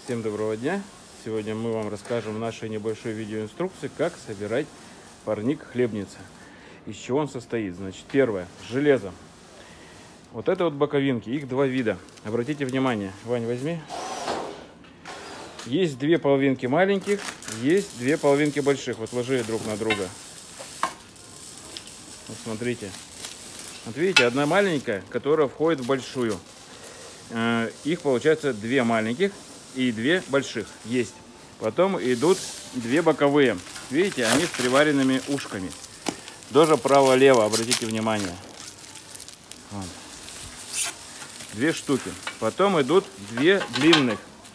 Всем доброго дня! Сегодня мы вам расскажем в нашей небольшой видеоинструкции, как собирать парник хлебница. Из чего он состоит. Значит, первое – железо. Вот это вот боковинки, их два вида. Обратите внимание, Вань, возьми. Есть две половинки маленьких, есть две половинки больших. Вот ложи друг на друга. Вот смотрите. Вот видите, одна маленькая, которая входит в большую. Их получается две маленьких и две больших есть. Потом идут две боковые. Видите, они с приваренными ушками. Тоже право-лево, обратите внимание. Вот. Две штуки. Потом идут две длинных.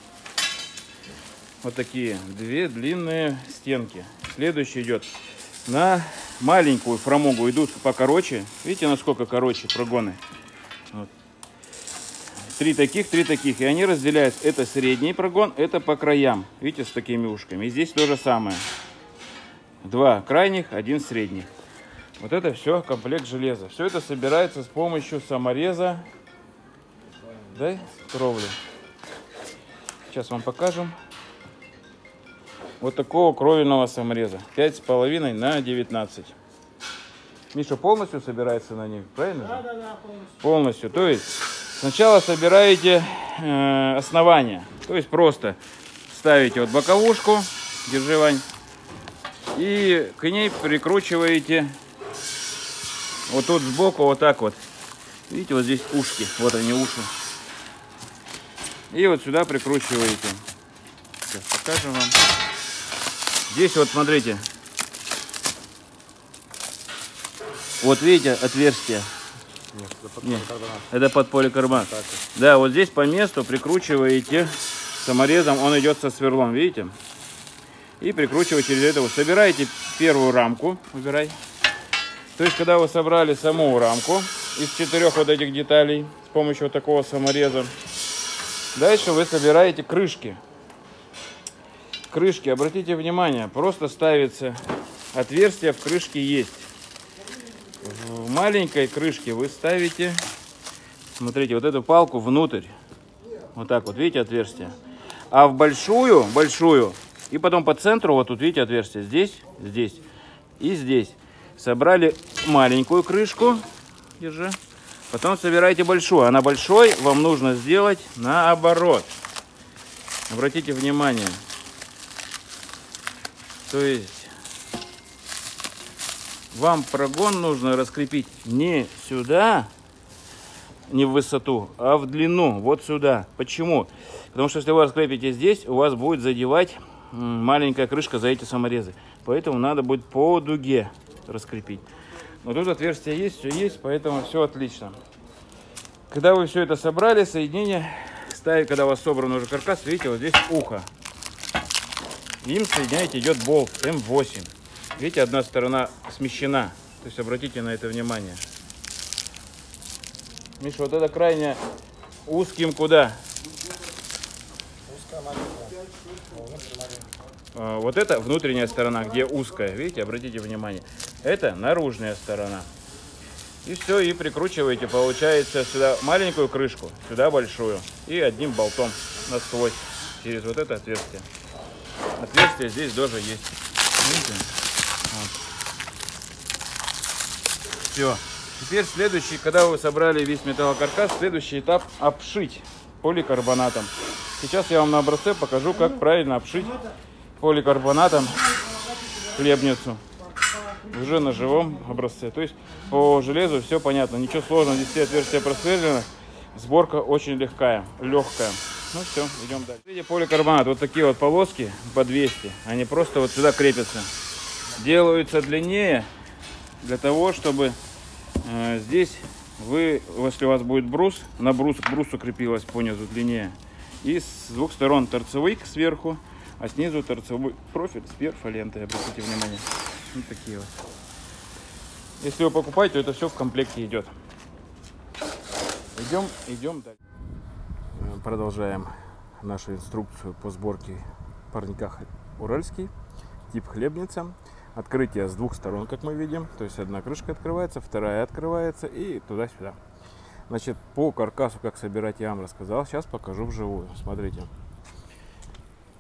Вот такие. Две длинные стенки. Следующий идет на маленькую фрамугу. Идут покороче. Видите, насколько короче прогоны. Вот. Три таких. И они разделяются. Это средний прогон, это по краям. Видите, с такими ушками. И здесь то же самое. Два крайних, один средний. Вот это все комплект железа. Все это собирается с помощью самореза. Дай кровли. Сейчас вам покажем. Вот такого кровельного самореза. 5,5 на 19. Миша полностью собирается на них, правильно? Да, полностью. То есть сначала собираете основание. То есть просто ставите вот боковушку. Держи, Вань. И к ней прикручиваете вот тут сбоку вот так вот. Видите, вот здесь ушки. Вот они, уши. И вот сюда прикручиваете. Сейчас покажем вам. Здесь вот смотрите. Вот видите отверстие. Нет, это под поликарбонат. Да, вот здесь по месту прикручиваете саморезом. Он идет со сверлом, видите? И прикручиваете через это. Собираете первую рамку. Выбирай. То есть, когда вы собрали саму рамку из 4 вот этих деталей с помощью вот такого самореза, дальше вы собираете крышки. Крышки, обратите внимание, просто ставится отверстие, в крышке есть. В маленькой крышке вы ставите, смотрите, вот эту палку внутрь. Вот так вот, видите, отверстие. А в большую, и потом по центру, вот тут, видите, отверстие. Здесь и здесь. Собрали маленькую крышку, держи. Потом собираете большую. А на большой вам нужно сделать наоборот. Обратите внимание. То есть вам прогон нужно раскрепить не сюда, не в высоту, а в длину, вот сюда. Почему? Потому что если вы раскрепите здесь, у вас будет задевать маленькая крышка за эти саморезы. Поэтому надо будет по дуге раскрепить. Но тут отверстие есть, все есть, поэтому все отлично. Когда вы все это собрали, соединение ставите, когда у вас собран уже каркас, видите, вот здесь ухо. Им соединяете, идет болт М8. Видите, одна сторона смещена. То есть обратите на это внимание. Миша, вот это крайне узким куда? Вот это внутренняя сторона, где узкая. Видите, обратите внимание. Это наружная сторона. И все, и прикручиваете, получается, сюда маленькую крышку, сюда большую. И одним болтом насквозь через вот это отверстие. Отверстие здесь тоже есть. Видите? Вот. Все. Теперь следующий, когда вы собрали весь металлокаркас, следующий этап обшить поликарбонатом. Сейчас я вам на образце покажу, как правильно обшить поликарбонатом хлебницу. Уже на живом образце. То есть по железу все понятно. Ничего сложного. Здесь все отверстия просверлены. Сборка очень легкая. Ну все, идем дальше. Видите, поликарбонат. Вот такие вот полоски по 200. Они просто вот сюда крепятся. Делаются длиннее для того, чтобы здесь если у вас будет брус, на брус к брусу крепилась понизу длиннее. И с двух сторон торцевик сверху, а снизу торцевой профиль с перфолентой. Обратите внимание. Вот такие вот. Если вы покупаете, то это все в комплекте идет. Идем дальше. Продолжаем нашу инструкцию по сборке парника уральский, тип хлебница. Открытие с двух сторон, как мы видим. То есть одна крышка открывается, вторая открывается и туда-сюда. Значит, по каркасу, как собирать, я вам рассказал. Сейчас покажу вживую. Смотрите.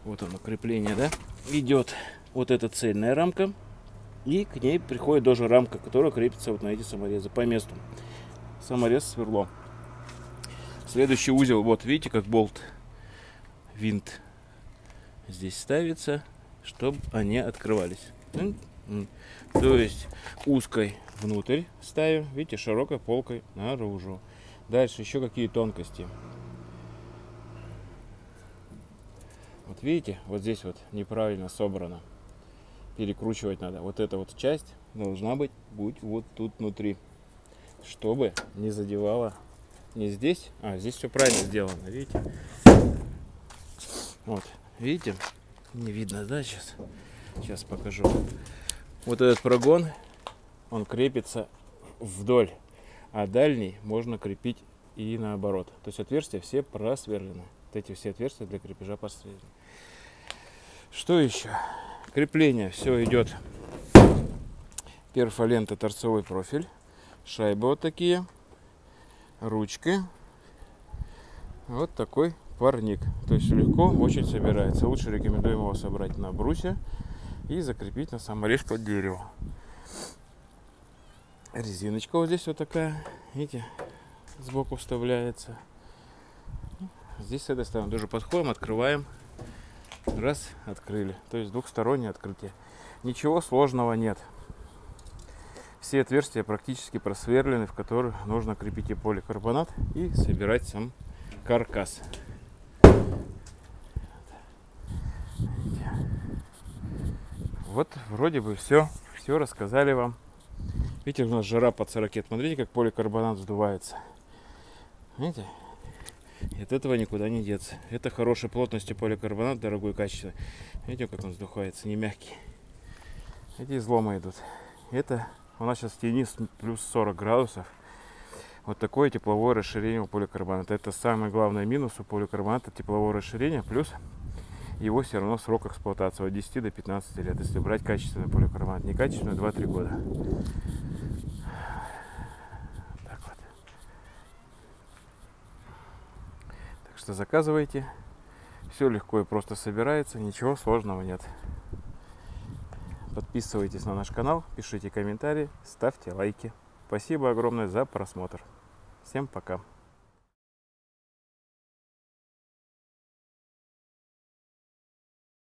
Вот оно, крепление, да? Идет вот эта цельная рамка. И к ней приходит тоже рамка, которая крепится вот на эти саморезы по месту. Саморез, сверло. Следующий узел, вот видите, как болт, винт здесь ставится, чтобы они открывались. То есть узкой внутрь ставим, видите, широкой полкой наружу. Дальше еще какие тонкости. Вот видите, вот здесь вот неправильно собрано. Перекручивать надо. Вот эта вот часть должна быть вот тут внутри, чтобы не задевала не здесь, а здесь все правильно сделано, видите? Вот, видите? Не видно, да, сейчас покажу. Вот этот прогон, он крепится вдоль, а дальний можно крепить и наоборот. То есть отверстия все просверлены. Вот эти все отверстия для крепежа просверлены. Что еще? Крепление все идет. Перфолента, торцевой профиль, шайбы вот такие, ручки, вот такой парник. То есть легко очень собирается. Лучше рекомендуем его собрать на брусе и закрепить на саморез под дерево. Резиночка вот здесь вот такая, видите, сбоку вставляется. Здесь с этой стороны тоже подходим, открываем. Раз, открыли. То есть двухстороннее открытие. Ничего сложного нет. Все отверстия практически просверлены, в которых нужно крепить и поликарбонат и собирать сам каркас. Вот вроде бы все рассказали вам. Видите, у нас жара под 40. Смотрите, как поликарбонат сдувается. Видите? И от этого никуда не деться. Это хорошей плотности поликарбонат, дорогой, качественный. Видите, как он сдувается, не мягкий. Эти изломы идут. Это у нас сейчас в тени плюс 40 градусов. Вот такое тепловое расширение у поликарбоната. Это самый главный минус у поликарбоната, тепловое расширение, плюс его все равно срок эксплуатации от 10 до 15 лет. Если брать качественный поликарбонат, некачественный 2-3 года. Так вот. Так что заказывайте. Все легко и просто собирается, ничего сложного нет. Подписывайтесь на наш канал, пишите комментарии, ставьте лайки. Спасибо огромное за просмотр. Всем пока.